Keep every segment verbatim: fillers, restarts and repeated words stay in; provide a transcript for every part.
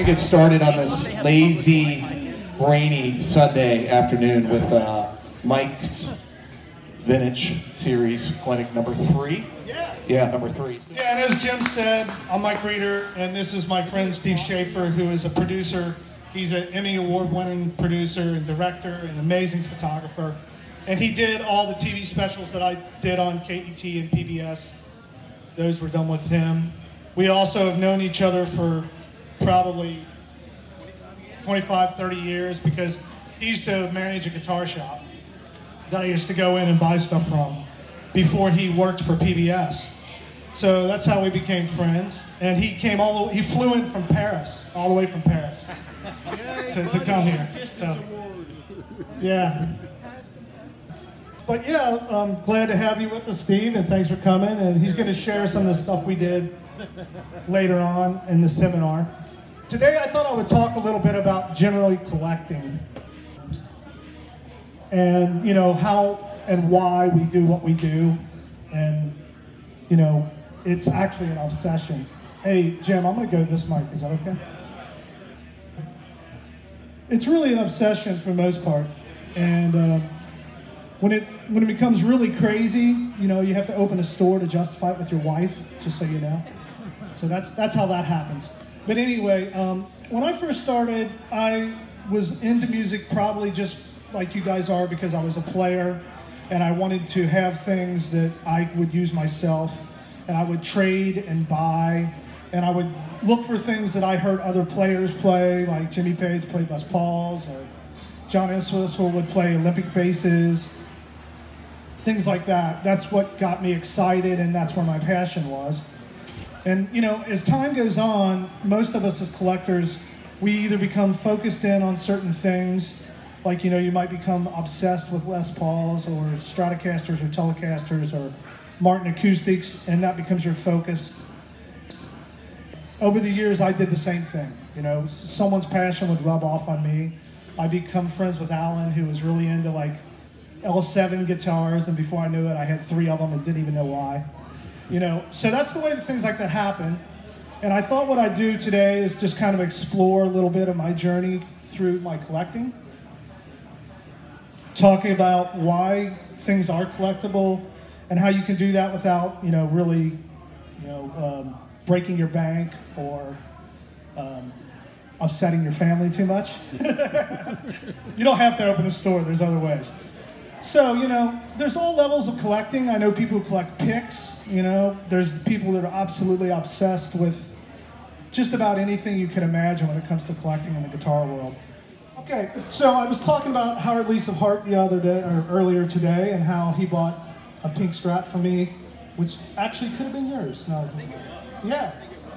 get started on this lazy, rainy Sunday afternoon with uh, Mike's Vintage Series Clinic number three. Yeah. Yeah, number three. Yeah, and as Jim said, I'm Mike Reeder, and this is my friend Steve Shaffer, who is a producer. He's an Emmy Award-winning producer and director and amazing photographer. And he did all the T V specials that I did on K E T and P B S. Those were done with him. We also have known each other for probably twenty-five, thirty years because he used to manage a guitar shop that I used to go in and buy stuff from before he worked for P B S. So that's how we became friends. And he came all the way, he flew in from Paris, all the way from Paris to, to come here. So, yeah. But yeah, I'm glad to have you with us, Steve, and thanks for coming. And he's going to share some of the stuff we did later on in the seminar. Today I thought I would talk a little bit about generally collecting. And, you know, how and why we do what we do. And, you know, it's actually an obsession. Hey, Jim, I'm going to go to this mic. Is that okay? It's really an obsession for the most part. And uh, when it when it becomes really crazy, you know, you have to open a store to justify it with your wife, just so you know. So that's, that's how that happens. But anyway, um, when I first started, I was into music probably just like you guys are because I was a player and I wanted to have things that I would use myself, and I would trade and buy, and I would look for things that I heard other players play, like Jimmy Page played Les Pauls, or John Entwistle would play Olympic basses, things like that. That's what got me excited, and that's where my passion was. And you know, as time goes on, most of us as collectors, we either become focused in on certain things, like, you know, you might become obsessed with Les Pauls or Stratocasters or Telecasters or Martin acoustics, and that becomes your focus. Over the years, I did the same thing. You know, someone's passion would rub off on me. I become friends with Alan, who was really into like L seven guitars, and before I knew it, I had three of them and didn't even know why. You know, so that's the way that things like that happen. And I thought what I'd do today is just kind of explore a little bit of my journey through my collecting. Talking about why things are collectible and how you can do that without, you know, really, you know, um, breaking your bank or um, upsetting your family too much. You don't have to open a store, there's other ways. So, you know, there's all levels of collecting. I know people who collect picks, you know, there's people that are absolutely obsessed with just about anything you can imagine when it comes to collecting in the guitar world. Okay, so I was talking about Howard Leese of Hart the other day, or earlier today, and how he bought a pink Strat for me, which actually could have been yours. No, yeah.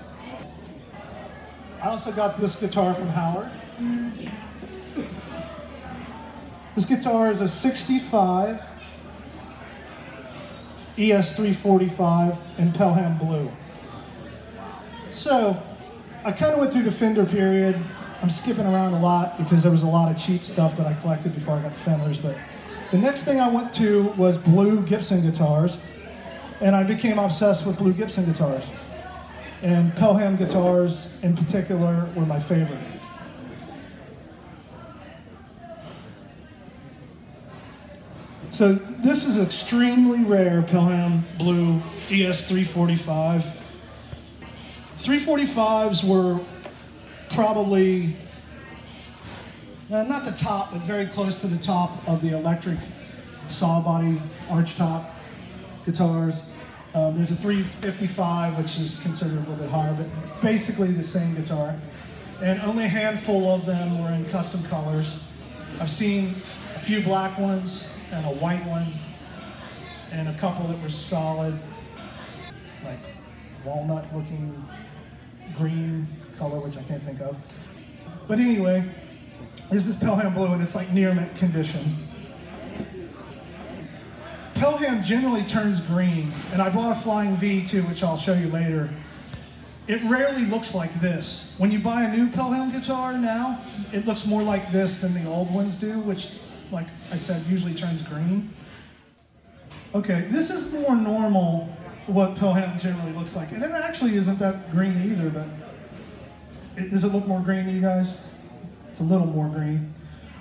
I also got this guitar from Howard. This guitar is a sixty-five E S three forty-five in Pelham Blue. So, I kind of went through the Fender period. I'm skipping around a lot because there was a lot of cheap stuff that I collected before I got the Fenders, but the next thing I went to was blue Gibson guitars, and I became obsessed with blue Gibson guitars. And Pelham guitars in particular were my favorite. So this is extremely rare Pelham Blue E S three forty-five. three forty-fives were probably, uh, not the top, but very close to the top of the electric saw body arch top guitars. Um, there's a three fifty-five, which is considered a little bit higher, but basically the same guitar. And only a handful of them were in custom colors. I've seen a few black ones and a white one, and a couple that were solid, like walnut looking green color, which I can't think of. But anyway, this is Pelham Blue, and it's like near mint condition. Pelham generally turns green, and I bought a Flying V too, which I'll show you later. It rarely looks like this. When you buy a new Pelham guitar now, it looks more like this than the old ones do, which, like I said, usually turns green. Okay, this is more normal what Pelham generally looks like. And it actually isn't that green either, but it, does it look more green to you guys? It's a little more green.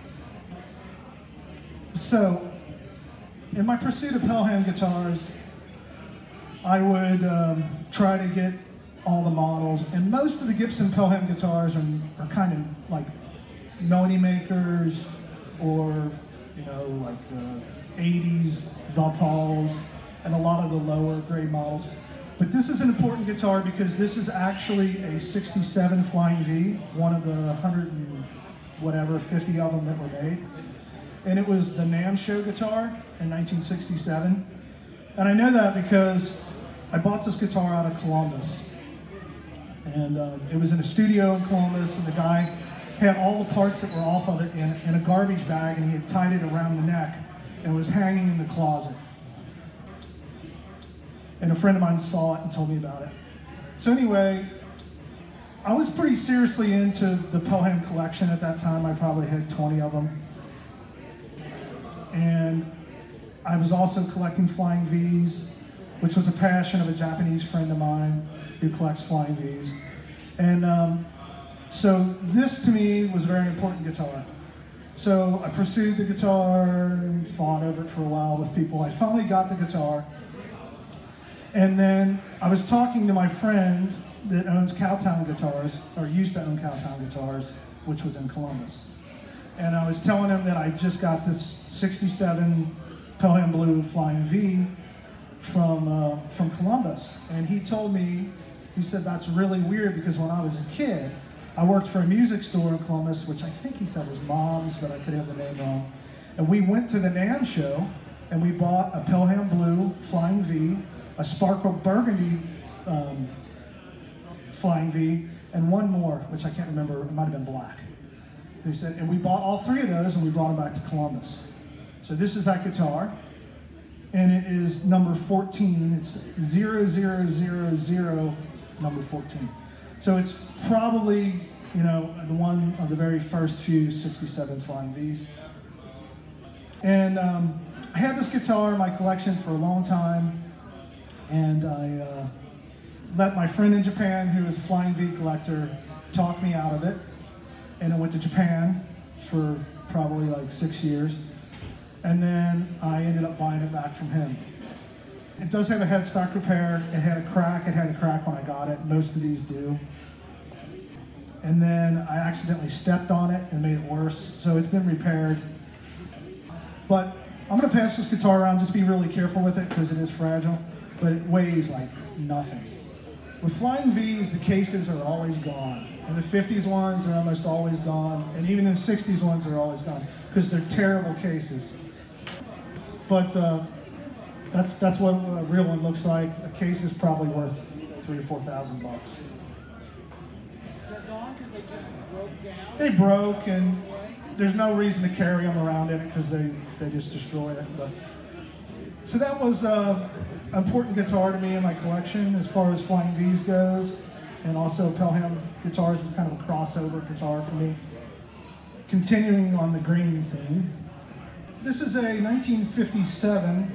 So, in my pursuit of Pelham guitars, I would um, try to get all the models, and most of the Gibson Pelham guitars are, are kind of like melody makers, or you know, like uh, eighties Vatals, and a lot of the lower grade models. But this is an important guitar because this is actually a sixty-seven Flying V, one of the one hundred and whatever, fifty of them that were made. And it was the NAMM show guitar in nineteen sixty-seven. And I know that because I bought this guitar out of Columbus. And um, it was in a studio in Columbus, and the guy had all the parts that were off of it in, in a garbage bag, and he had tied it around the neck and was hanging in the closet. And a friend of mine saw it and told me about it. So anyway, I was pretty seriously into the Pelham collection at that time. I probably had twenty of them. And I was also collecting Flying V's, which was a passion of a Japanese friend of mine who collects Flying V's. And um, so this to me was a very important guitar. So I pursued the guitar and fought over it for a while with people. I finally got the guitar. And then I was talking to my friend that owns Cowtown Guitars, or used to own Cowtown Guitars, which was in Columbus. And I was telling him that I just got this sixty-seven Pelham Blue Flying V from, uh, from Columbus. And he told me, he said, that's really weird because when I was a kid, I worked for a music store in Columbus, which I think he said was Mom's, but I could have the name wrong. And we went to the NAMM show, and we bought a Pelham Blue Flying V, a Sparkle Burgundy um, Flying V, and one more, which I can't remember, it might have been black. They said, and we bought all three of those, and we brought them back to Columbus. So this is that guitar, and it is number fourteen. It's zero zero zero zero number fourteen. So it's probably, you know, the one of the very first few sixty-seven Flying V's. And um, I had this guitar in my collection for a long time, and I uh, let my friend in Japan, who is a Flying V collector, talk me out of it. And I went to Japan for probably like six years. And then I ended up buying it back from him. It does have a headstock repair. It had a crack. It had a crack when I got it. Most of these do. And then I accidentally stepped on it and made it worse. So it's been repaired. But I'm going to pass this guitar around. Just be really careful with it because it is fragile. But it weighs like nothing. With Flying V's, the cases are always gone. In the fifties ones, they're almost always gone. And even in the sixties ones, they're always gone because they're terrible cases. But uh, that's that's what a real one looks like. A case is probably worth three or four thousand bucks. They're gone because they just broke down? They broke, and there's no reason to carry them around in it because they, they just destroy it. But so that was uh, an important guitar to me in my collection as far as Flying V's goes. And also Pelham Guitars was kind of a crossover guitar for me. Continuing on the green theme. This is a nineteen fifty-seven,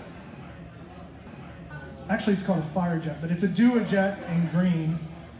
actually it's called a Firejet, but it's a Duojet in green.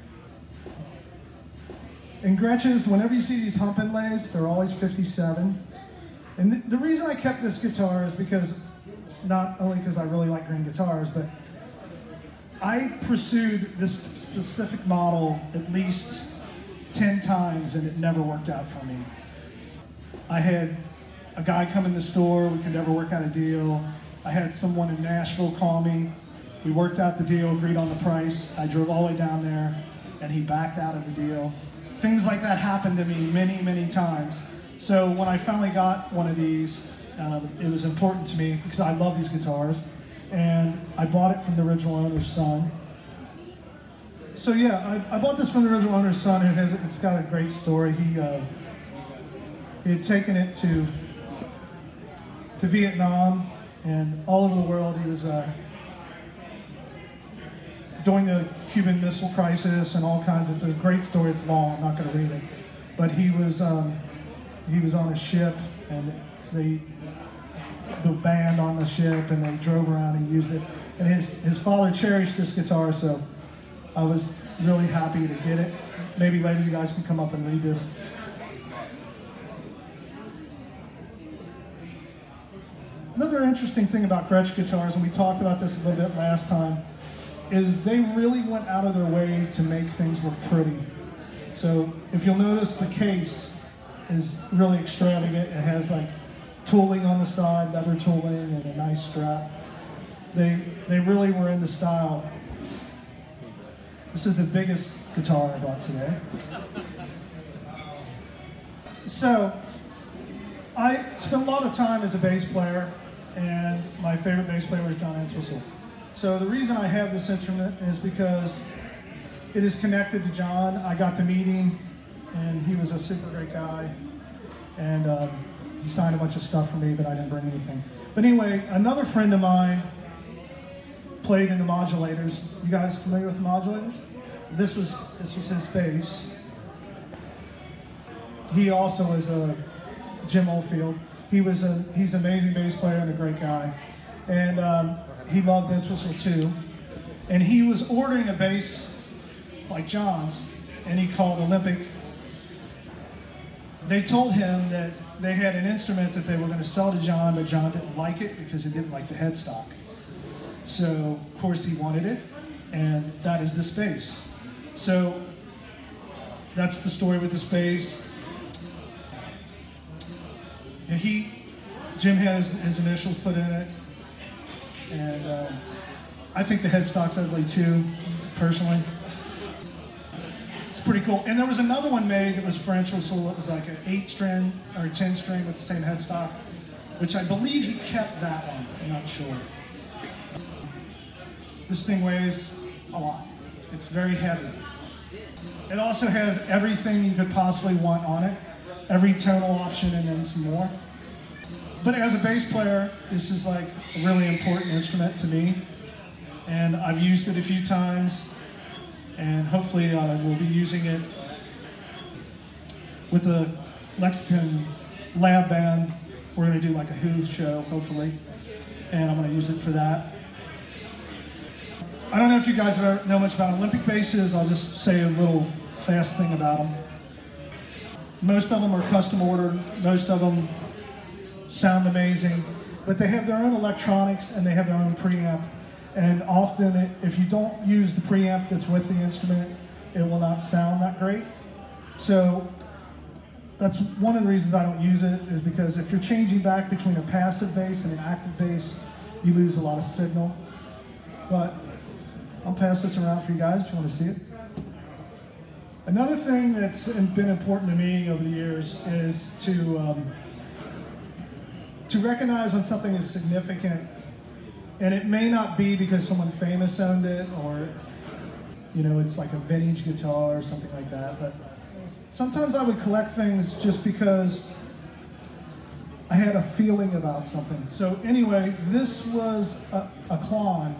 In Gretsch's, whenever you see these hump inlays, they're always fifty-seven. And th the reason I kept this guitar is because, not only because I really like green guitars, but I pursued this specific model at least ten times and it never worked out for me. I had a guy come in the store, we could never work out a deal. I had someone in Nashville call me, we worked out the deal, agreed on the price. I drove all the way down there and he backed out of the deal. Things like that happened to me many, many times. So when I finally got one of these, um, it was important to me because I love these guitars. And I bought it from the original owner's son. So yeah, I, I bought this from the original owner's son. It has, it's got a great story. He, uh, he had taken it to, to Vietnam and all over the world. He was uh, during the Cuban Missile Crisis and all kinds. It's a great story. It's long. I'm not going to read it. But he was um, he was on a ship, and they the band on the ship, and they drove around and used it. And his his father cherished this guitar, so I was really happy to get it. maybe later you guys can come up and read this. Another interesting thing about Gretsch guitars, and we talked about this a little bit last time, is they really went out of their way to make things look pretty. So if you'll notice, the case is really extravagant. It has like tooling on the side, leather tooling, and a nice strap. They, they really were in the style. This is the biggest guitar I bought today. So, I spent a lot of time as a bass player, and my favorite bass player was John Entwistle. So the reason I have this instrument is because it is connected to John. I got to meet him, and he was a super great guy. And um, he signed a bunch of stuff for me, but I didn't bring anything. But anyway, another friend of mine played in the modulators. You guys familiar with the modulators? This was this was his bass. He also was a Jim Oldfield. He was a he's an amazing bass player and a great guy, and um, he loved Entwistle too. And he was ordering a bass like John's, and he called Olympic. They told him that they had an instrument that they were going to sell to John, but John didn't like it because he didn't like the headstock. So, of course, he wanted it, and that is this bass. So, that's the story with this bass. And he, Jim had his, his initials put in it, and uh, I think the headstock's ugly too, personally. It's pretty cool. And there was another one made that was French, so it was like an eight string or a ten string with the same headstock, which I believe he kept that one. I'm not sure. This thing weighs a lot. It's very heavy. It also has everything you could possibly want on it, every tonal option and then some more. But as a bass player, this is like a really important instrument to me, and I've used it a few times, and hopefully I will be using it with the Lexington Lab Band. We're going to do like a Who show, hopefully, and I'm going to use it for that. I don't know if you guys know much about Olympic basses. I'll just say a little fast thing about them. Most of them are custom ordered. Most of them sound amazing, but they have their own electronics and they have their own preamp. And often, if you don't use the preamp that's with the instrument, it will not sound that great. So that's one of the reasons I don't use it, is because if you're changing back between a passive bass and an active bass, you lose a lot of signal. But I'll pass this around for you guys if you want to see it. Another thing that's been important to me over the years is to um, to recognize when something is significant, and it may not be because someone famous owned it, or you know, it's like a vintage guitar or something like that. But sometimes I would collect things just because I had a feeling about something. So anyway, this was a, a Klon.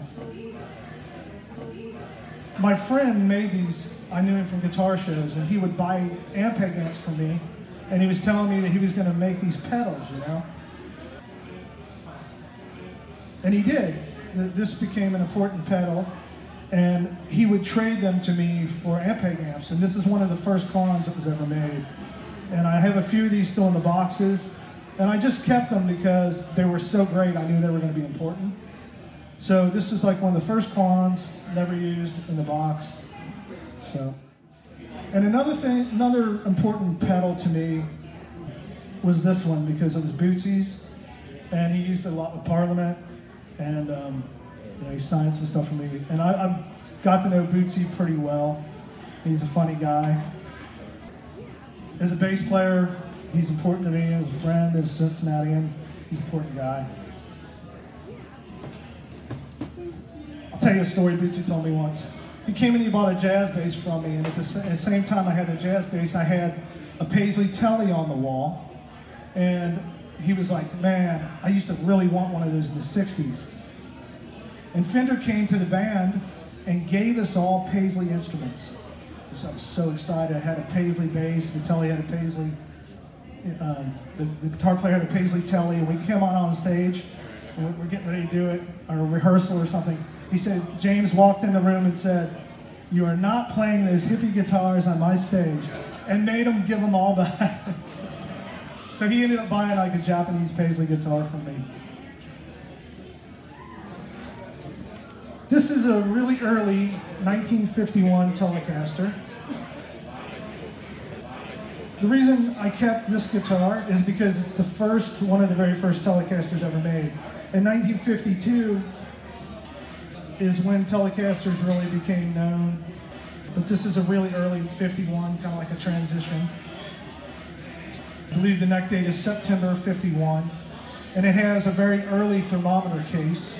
My friend made these. I knew him from guitar shows, and he would buy Ampeg amps for me, and he was telling me that he was going to make these pedals, you know? And he did. This became an important pedal, and he would trade them to me for Ampeg amps, and this is one of the first Klons that was ever made. And I have a few of these still in the boxes, and I just kept them because they were so great. I knew they were going to be important. So this is like one of the first Klons, never used, in the box. So, and another thing, another important pedal to me was this one, because it was Bootsy's, and he used it a lot with Parliament, and um, you know, he signed some stuff for me. And I, I've got to know Bootsy pretty well. He's a funny guy. As a bass player, he's important to me. As a friend, as a Cincinnatian, he's an important guy. I'll tell you a story Bootsy told me once. He came and he bought a jazz bass from me, and at the same time I had the jazz bass, I had a Paisley Telly on the wall. And he was like, man, I used to really want one of those in the sixties. And Fender came to the band and gave us all Paisley instruments. So I was so excited. I had a Paisley bass, the Telly had a Paisley, um, the, the guitar player had a Paisley Telly, and we came on on stage, and we're getting ready to do it, or a rehearsal or something. He said, James walked in the room and said, you are not playing those hippie guitars on my stage, and made him give them all back. So he ended up buying like a Japanese paisley guitar from me. This is a really early nineteen fifty-one Telecaster. The reason I kept this guitar is because it's the first, one of the very first Telecasters ever made. In nineteen fifty-two is when Telecasters really became known. But this is a really early fifty-one, kind of like a transition. I believe the neck date is September fifty-one. And it has a very early thermometer case.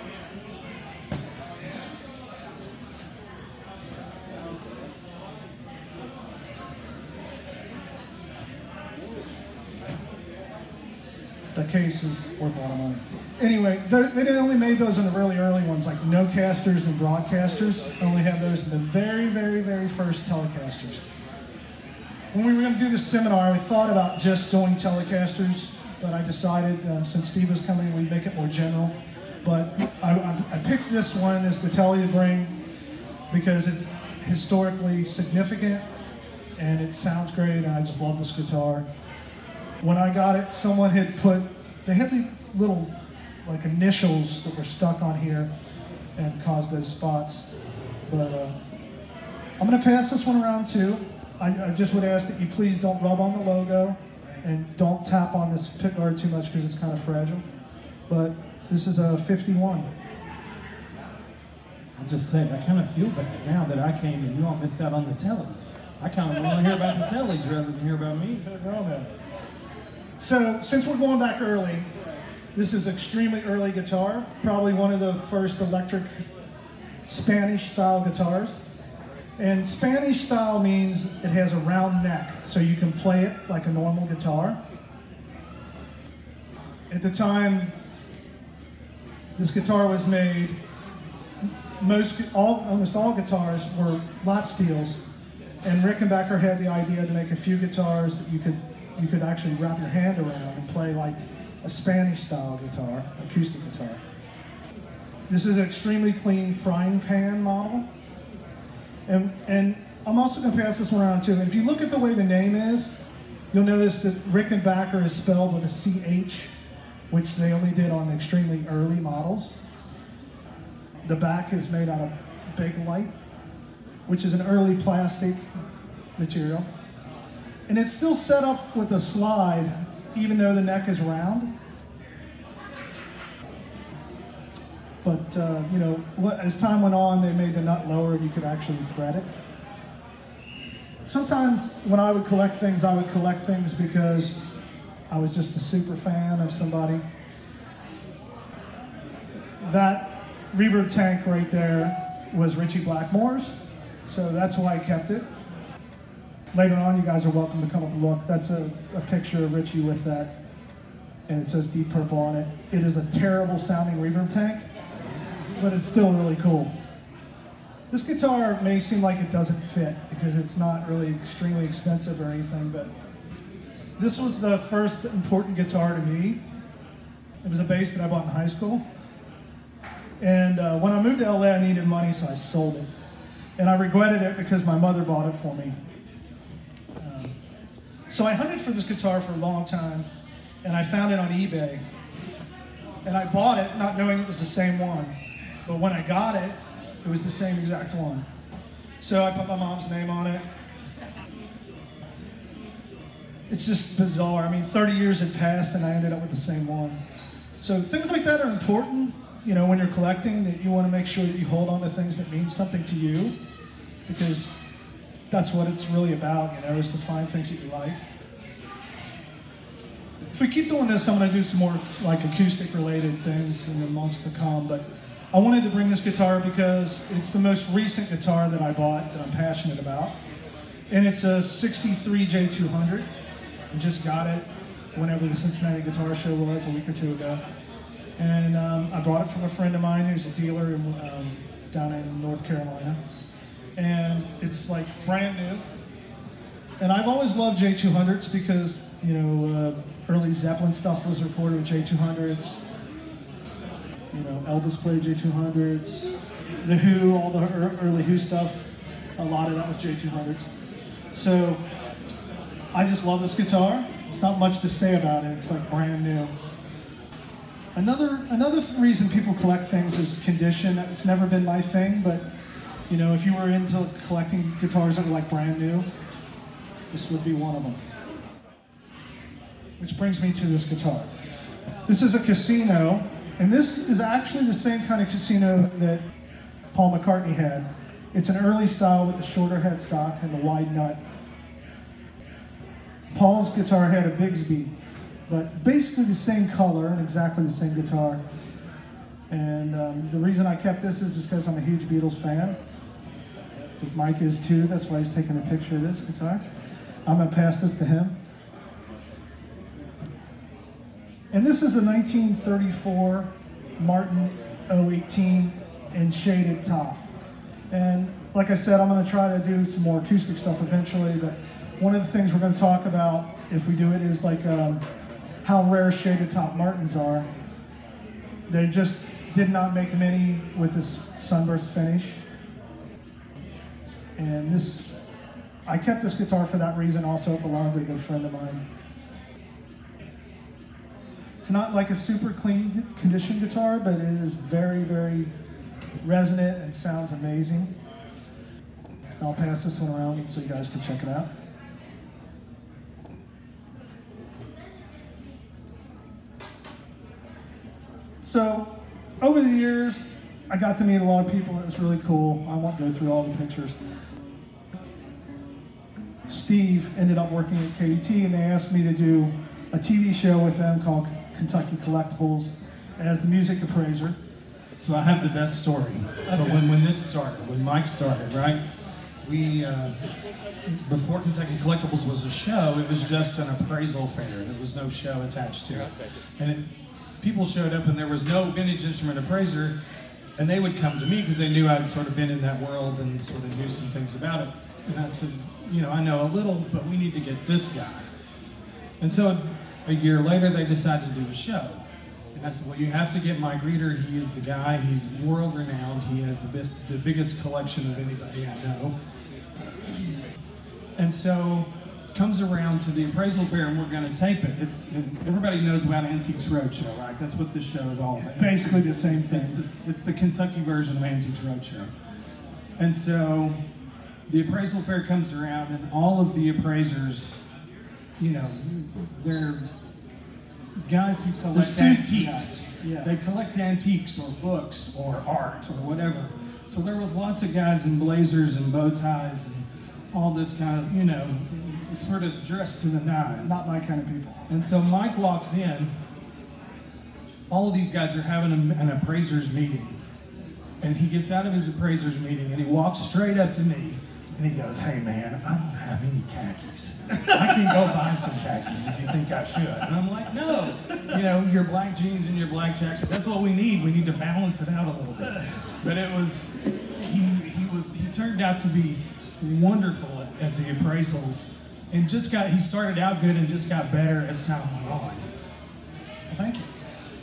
The case is worth a lot of money. Anyway, they only made those in the really early ones, like no casters and broadcasters. Only have those in the very, very, very first Telecasters. When we were going to do this seminar, we thought about just doing Telecasters, but I decided um, since Steve was coming, we'd make it more general. But I, I, I picked this one as the Tele to bring because it's historically significant and it sounds great, and I just love this guitar. When I got it, someone had put, they had the little like initials that were stuck on here and caused those spots. But uh, I'm gonna pass this one around too. I, I just would ask that you please don't rub on the logo and don't tap on this pickguard too much because it's kind of fragile. But this is a fifty-one. I'll just say, I kind of feel bad now that I came and you all missed out on the tellies. I kind of want to hear about the tellies rather than hear about me. No, no. So, since we're going back early, this is extremely early guitar, probably one of the first electric Spanish-style guitars. And Spanish-style means it has a round neck, so you can play it like a normal guitar. At the time this guitar was made, most, all, almost all guitars were lot steels, and Rickenbacker had the idea to make a few guitars that you could you could actually wrap your hand around and play like a Spanish-style guitar, acoustic guitar. This is an extremely clean frying pan model. And, and I'm also going to pass this one around too. And if you look at the way the name is, you'll notice that Rickenbacker is spelled with a C H, which they only did on the extremely early models. The back is made out of Bakelite, which is an early plastic material. And it's still set up with a slide, even though the neck is round. But, uh, you know, as time went on, they made the nut lower and you could actually fret it. Sometimes when I would collect things, I would collect things because I was just a super fan of somebody. That reverb tank right there was Richie Blackmore's, so that's why I kept it. Later on, you guys are welcome to come up and look. That's a, a picture of Richie with that, and it says Deep Purple on it. It is a terrible sounding reverb tank, but it's still really cool. This guitar may seem like it doesn't fit because it's not really extremely expensive or anything, but this was the first important guitar to me. It was a bass that I bought in high school. And uh, when I moved to L A, I needed money, so I sold it. And I regretted it because my mother bought it for me. So I hunted for this guitar for a long time, and I found it on eBay. And I bought it not knowing it was the same one. But when I got it, it was the same exact one. So I put my mom's name on it. It's just bizarre. I mean, thirty years had passed and I ended up with the same one. So things like that are important, you know, when you're collecting, that you want to make sure that you hold on to things that mean something to you, because that's what it's really about, you know, is to find things that you like. If we keep doing this, I'm going to do some more like acoustic related things in the months to come, but I wanted to bring this guitar because it's the most recent guitar that I bought that I'm passionate about. And it's a sixty-three J two hundred. I just got it whenever the Cincinnati Guitar Show was, a week or two ago. And um, I bought it from a friend of mine who's a dealer in, um, down in North Carolina. And it's like brand new. And I've always loved J two hundreds because, you know, uh, early Zeppelin stuff was recorded with J two hundreds. You know, Elvis played J two hundreds. The Who, all the early Who stuff. A lot of that was J two hundreds. So I just love this guitar. There's not much to say about it. It's like brand new. Another another th- reason people collect things is condition. It's never been my thing, but you know, if you were into collecting guitars that were like brand new, this would be one of them. Which brings me to this guitar. This is a Casino, and this is actually the same kind of Casino that Paul McCartney had. It's an early style with the shorter headstock and the wide nut. Paul's guitar had a Bigsby, but basically the same color and exactly the same guitar. And um, the reason I kept this is just because I'm a huge Beatles fan. I think Mike is too, that's why he's taking a picture of this guitar. I'm gonna pass this to him. And this is a nineteen thirty-four Martin oh eighteen in shaded top. And like I said, I'm gonna try to do some more acoustic stuff eventually, but one of the things we're gonna talk about if we do it is like um, how rare shaded top Martins are. They just did not make many with this sunburst finish. And this, I kept this guitar for that reason. Also, it belonged to a good friend of mine. It's not like a super clean condition guitar, but it is very, very resonant and sounds amazing. I'll pass this one around so you guys can check it out. So, over the years, I got to meet a lot of people. It was really cool. I won't go through all the pictures. Steve ended up working at K E T, and they asked me to do a T V show with them called Kentucky Collectibles as the music appraiser. So I have the best story. So Okay. when, when this started, when Mike started, right? We, uh, before Kentucky Collectibles was a show, it was just an appraisal fair. There was no show attached to it. And it, people showed up and there was no vintage instrument appraiser, and they would come to me because they knew I'd sort of been in that world and sort of knew some things about it. And I said, you know, I know a little, but we need to get this guy. And so a year later, they decided to do a show. And I said, well, you have to get Mike Reeder. He is the guy. He's world renowned. He has the, best, the biggest collection of anybody I know. And so comes around to the appraisal fair, and we're going to tape it. It's it, everybody knows about Antiques Roadshow, right? That's what this show is all about. Basically the same thing. It's, it's the Kentucky version of Antiques Roadshow. And so the appraisal fair comes around, and all of the appraisers, you know, they're guys who collect suits antiques. guys. Yeah. They collect antiques or books or art or whatever. So there was lots of guys in blazers and bow ties and all this kind of, you know, sort of dressed to the nines. Not my kind of people. And so Mike walks in. All of these guys are having a, an appraiser's meeting. And he gets out of his appraiser's meeting and he walks straight up to me and he goes, hey man, I don't have any khakis. I can go buy some khakis if you think I should. And I'm like, no, you know, your black jeans and your black jacket, that's what we need. We need to balance it out a little bit. But it was, he, he was, he turned out to be wonderful at, at the appraisals and just got, he started out good and just got better as time went on. Well, thank you.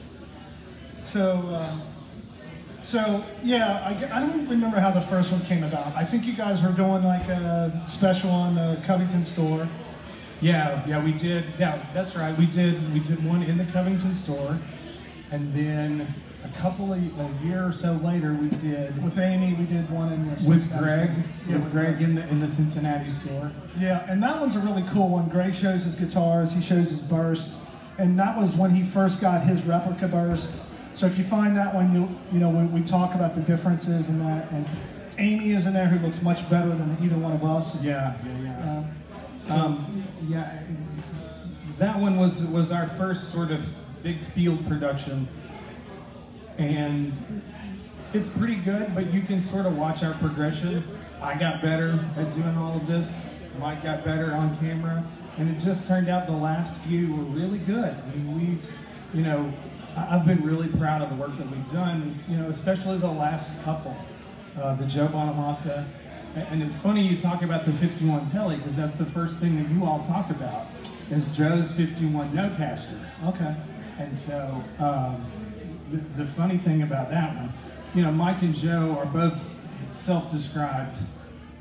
So, um, so yeah, I, I don't remember how the first one came about. I think you guys were doing like a special on the Covington store. Yeah, yeah, we did. Yeah, that's right. We did. We did one in the Covington store, and then a couple of a year or so later, we did With Amy, we did one in the with Cincinnati Greg. store. Yeah, With Greg in the in the Cincinnati store. Yeah, and that one's a really cool one. Greg shows his guitars, he shows his burst, and that was when he first got his replica burst. So if you find that one, you you know we, we talk about the differences in that. And Amy is in there, who looks much better than either one of us. Yeah, yeah, yeah. Uh, so, Um, yeah, that one was was our first sort of big field production, and it's pretty good. But you can sort of watch our progression. I got better at doing all of this. Mike got better on camera, and it just turned out the last few were really good. I mean, we, you know, I- I've been really proud of the work that we've done. You know, especially the last couple, uh, the Joe Bonamassa. And it's funny you talk about the fifty-one Telly, because that's the first thing that you all talk about, is Joe's fifty-one Nocaster. okay. And so, um, the, the funny thing about that one, you know, Mike and Joe are both self-described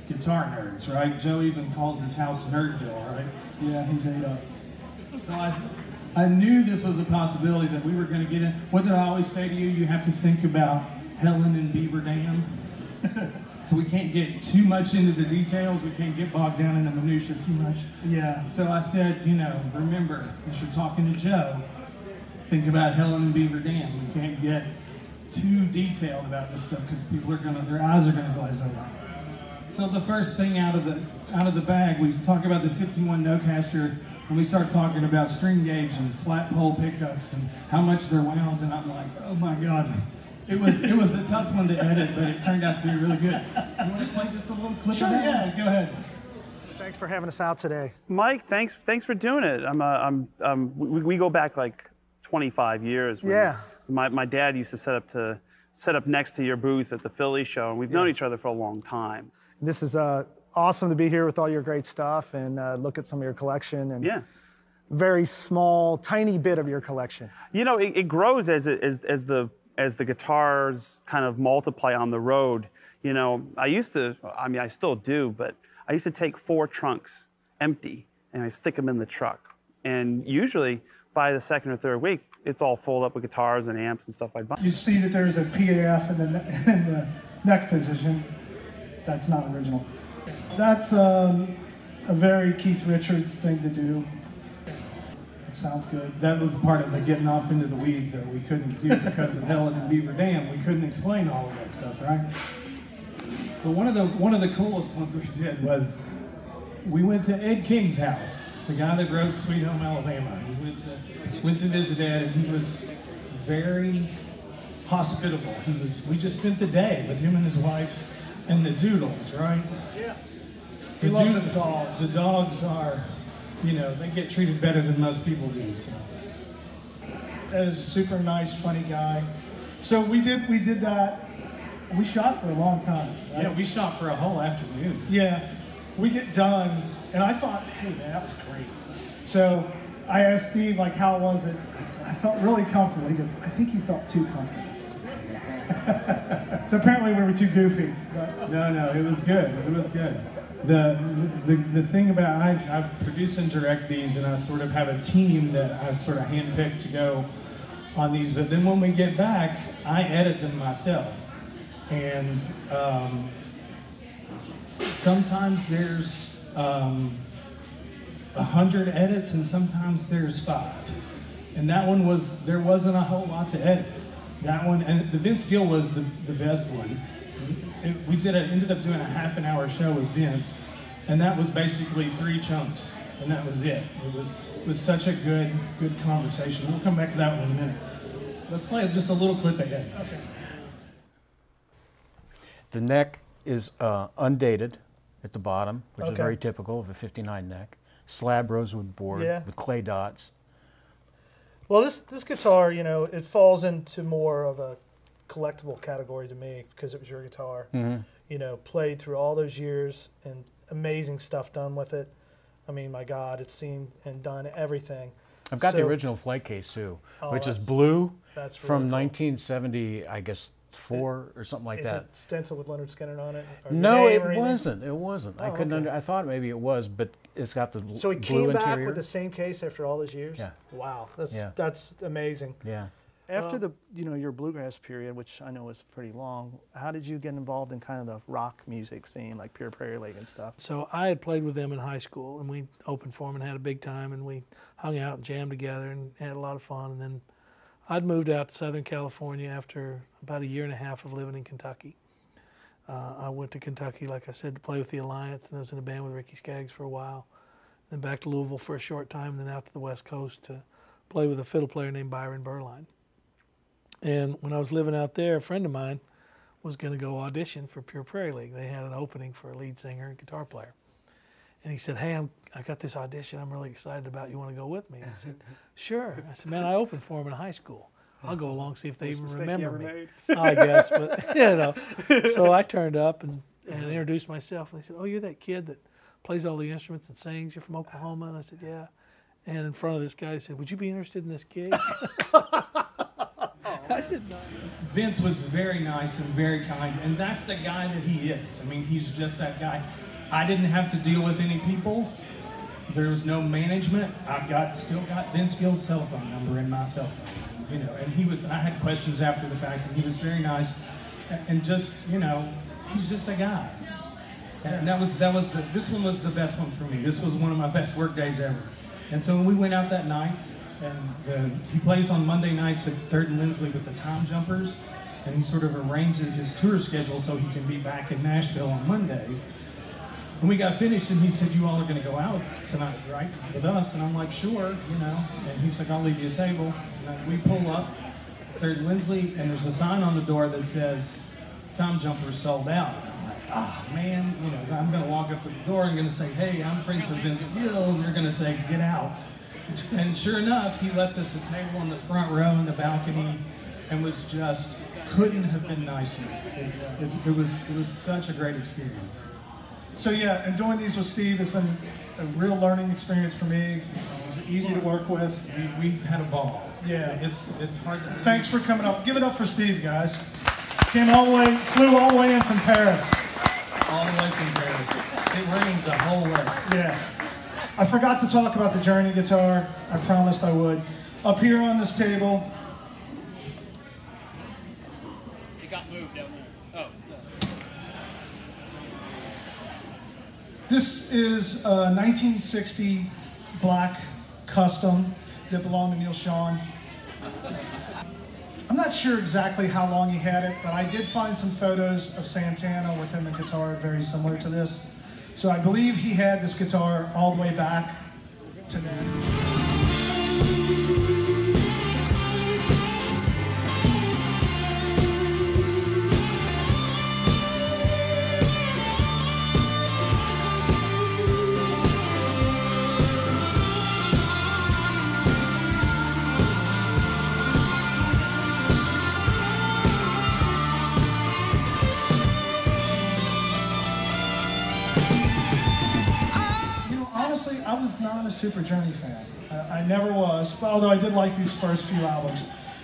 guitar nerds, right? Joe even calls his house Nerdville, right? Yeah, he's ate up. So I, I knew this was a possibility that we were going to get in. What did I always say to you? You have to think about Helen and Beaver Dam. So we can't get too much into the details. We can't get bogged down in the minutia too much. Yeah. So I said, you know, remember, as you're talking to Joe, think about Helen and Beaver Dam. We can't get too detailed about this stuff because people are gonna, their eyes are gonna glaze over. So the first thing out of the out of the bag, we talk about the fifty-one Nocaster, and we start talking about string gauge and flat pole pickups and how much they're wound, and I'm like, oh my God. It was it was a tough one to edit, but it turned out to be really good. You want to play just a little clip Sure, of that? yeah, Go ahead. Thanks for having us out today. Mike, thanks thanks for doing it. I'm uh, I'm um, we, we go back like twenty-five years. When Yeah. My my dad used to set up to set up next to your booth at the Philly show, and we've known each other for a long time. This is uh, awesome to be here with all your great stuff and uh, look at some of your collection and Yeah. very small, tiny bit of your collection. You know, it, it grows as it, as as the as the guitars kind of multiply on the road. You know, I used to, I mean, I still do, but I used to take four trunks empty and I stick them in the truck. And usually by the second or third week, it's all full up with guitars and amps and stuff like that. You see that there's a P A F in the, ne in the neck position. That's not original. That's um, a very Keith Richards thing to do. It sounds good. That was part of the getting off into the weeds that we couldn't do because of Helen and Beaver Dam. We couldn't explain all of that stuff, right? So one of the one of the coolest ones we did was we went to Ed King's house, the guy that wrote Sweet Home Alabama. We went to went to visit Ed, and he was very hospitable. He was. We just spent the day with him and his wife and the Doodles, right? Yeah. The He loves Doodles- his dogs. The dogs are, you know, they get treated better than most people do. So. Ed is a super nice, funny guy. So we did we did that. We shot for a long time. Right? Yeah, we shot for a whole afternoon. Yeah, we get done, and I thought, hey man, that was great. So I asked Steve, like, how was it? I said, I felt really comfortable. He goes, I think you felt too comfortable. So apparently we were too goofy. But No, no, it was good. It was good. The the, the thing about, I, I produce and direct these, and I sort of have a team that I sort of handpicked to go on these, but then when we get back, I edit them myself. And um, sometimes there's um, a hundred edits, and sometimes there's five. And that one was, there wasn't a whole lot to edit. That one, and the Vince Gill was the, the best one. It, we did a, ended up doing a half an hour show with Vince, and that was basically three chunks, and that was it. It was, it was such a good, good conversation. We'll come back to that one in a minute. Let's play just a little clip ahead. okay. The neck is uh, undated at the bottom, which Okay. is very typical of a fifty-nine neck. Slab rosewood board Yeah. with clay dots. Well, this this guitar, you know, it falls into more of a collectible category to me because it was your guitar. Mm-hmm. You know, played through all those years and amazing stuff done with it. I mean, my God, it's seen and done everything. I've got the So- original flight case too, Oh, which is that's- blue that's really from cool. nineteen seventy, I guess four or something like Is that. it stencil with Leonard Skinner on it? Or your No, name it or anything? wasn't. It wasn't. I Oh, couldn't. okay. Under, I thought maybe it was, but it's got the So he blue came back interior. with the same case after all those years? Yeah. Wow, that's Yeah. that's amazing. Yeah. After the you know your bluegrass period, which I know was pretty long, how did you get involved in kind of the rock music scene, like Pure Prairie League and stuff? So I had played with them in high school, and we opened for them and had a big time, and we hung out and jammed together and had a lot of fun. And then I'd moved out to Southern California after about a year and a half of living in Kentucky. Uh, I went to Kentucky, like I said, to play with the Alliance, and I was in a band with Ricky Skaggs for a while. Then back to Louisville for a short time, and then out to the West Coast to play with a fiddle player named Byron Berline. And when I was living out there, a friend of mine was going to go audition for Pure Prairie League. They had an opening for a lead singer and guitar player. And he said, hey, I'm, I got this audition I'm really excited about. You want to go with me? I said, sure. I said, man, I opened for them in high school. I'll go along, see if they even remember me. I guess, but, you know. So I turned up and, and introduced myself. And they said, oh, you're that kid that plays all the instruments and sings. You're from Oklahoma? And I said, yeah. And in front of this guy, he said, would you be interested in this gig? I should know. Vince was very nice and very kind, and that's the guy that he is. I mean, he's just that guy. I didn't have to deal with any people. There was no management. I got still got Vince Gill's cell phone number in my cell phone, you know. And he was. I had questions after the fact, and he was very nice, and just you know, he's just a guy. And that was that was the. This one was the best one for me. This was one of my best work days ever. And so when we went out that night, and the, he plays on Monday nights at Third and Lindsley with the Tom Jumpers, and he sort of arranges his tour schedule so he can be back in Nashville on Mondays. And we got finished, and he said, "You all are going to go out tonight, right, with us?" And I'm like, "Sure, you know." And he's like, "I'll leave you a table." And we pull up Third and Lindsley, and there's a sign on the door that says, "Tom Jumpers sold out." And I'm like, "Ah, man, you know, I'm going to walk up to the door and going to say, 'Hey, I'm friends with Vince Gill,' and you're going to say, 'Get out.'" And sure enough, he left us a table in the front row in the balcony, and was just couldn't have been nicer. It's, it's, it was it was such a great experience. So yeah, and doing these with Steve has been a real learning experience for me. It was easy to work with. We, we've had a ball. Yeah. It's it's hard to... Thanks for coming up. Give it up for Steve, guys. Came all the way, flew all the way in from Paris. All the way from Paris. It rained the whole way. Yeah. I forgot to talk about the Journey guitar. I promised I would. Up here on this table. It got moved down there. Oh. This is a nineteen sixty black custom that belonged to Neil Schon. I'm not sure exactly how long he had it, but I did find some photos of Santana with him and guitar very similar to this. So I believe he had this guitar all the way back to then. I was not a super Journey fan. Uh, I never was, although I did like these first few albums.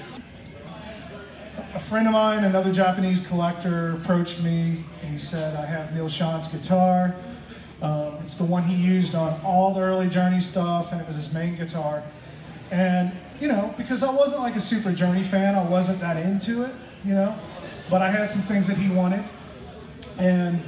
A friend of mine, another Japanese collector, approached me and he said, "I have Neil Schon's guitar. Um, it's the one he used on all the early Journey stuff, and it was his main guitar." And, you know, because I wasn't like a super Journey fan, I wasn't that into it, you know, but I had some things that he wanted. And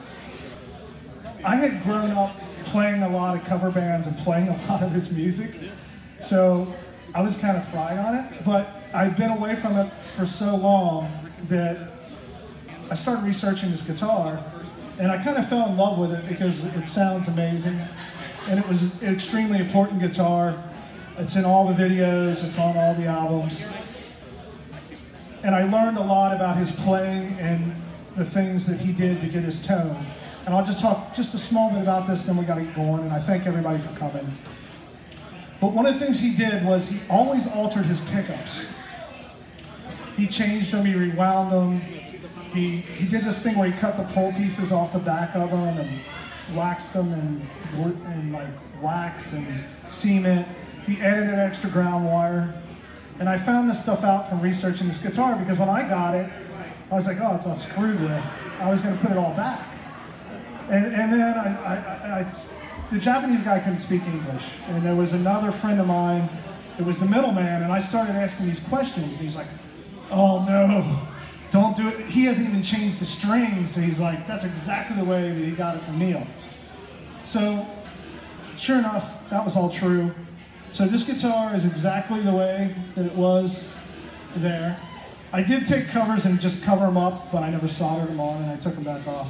I had grown up playing a lot of cover bands and playing a lot of this music, so I was kind of fried on it, but I'd been away from it for so long that I started researching this guitar, and I kind of fell in love with it because it sounds amazing, and it was an extremely important guitar. It's in all the videos, it's on all the albums, and I learned a lot about his playing and the things that he did to get his tone. And I'll just talk just a small bit about this, then we got to get going, and I thank everybody for coming. But one of the things he did was he always altered his pickups. He changed them, he rewound them. He, he did this thing where he cut the pole pieces off the back of them and waxed them and, and like wax and cement. He added an extra ground wire. And I found this stuff out from researching this guitar because when I got it, I was like, oh, it's all screwed with. I was going to put it all back. And, and then I, I, I, the Japanese guy couldn't speak English, and there was another friend of mine that was the middleman, and I started asking these questions, and he's like, "Oh no, don't do it." He hasn't even changed the strings, so he's like, "That's exactly the way that he got it from Neil." So, sure enough, that was all true. So this guitar is exactly the way that it was there. I did take covers and just cover them up, but I never soldered them on, and I took them back off.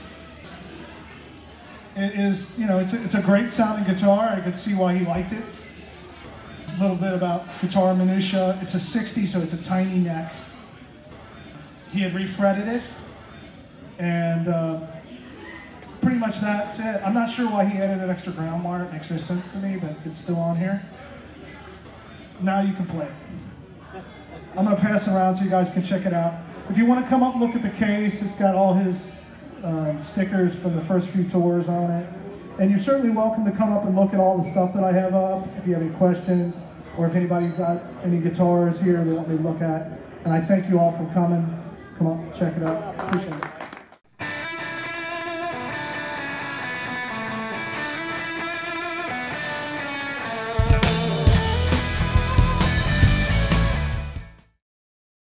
It is, you know, it's a, it's a great sounding guitar. I could see why he liked it. A little bit about guitar minutia. It's a sixty, so it's a tiny neck. He had refretted it, and uh, pretty much that's it. I'm not sure why he added an extra ground wire. It makes no sense to me, but it's still on here. Now you can play it. I'm going to pass it around so you guys can check it out. If you want to come up and look at the case, it's got all his Um, stickers from the first few tours on it. And you're certainly welcome to come up and look at all the stuff that I have up. If you have any questions, or if anybody's got any guitars here they want me to look at, And I thank you all for coming. Come on, check it out. Appreciate it.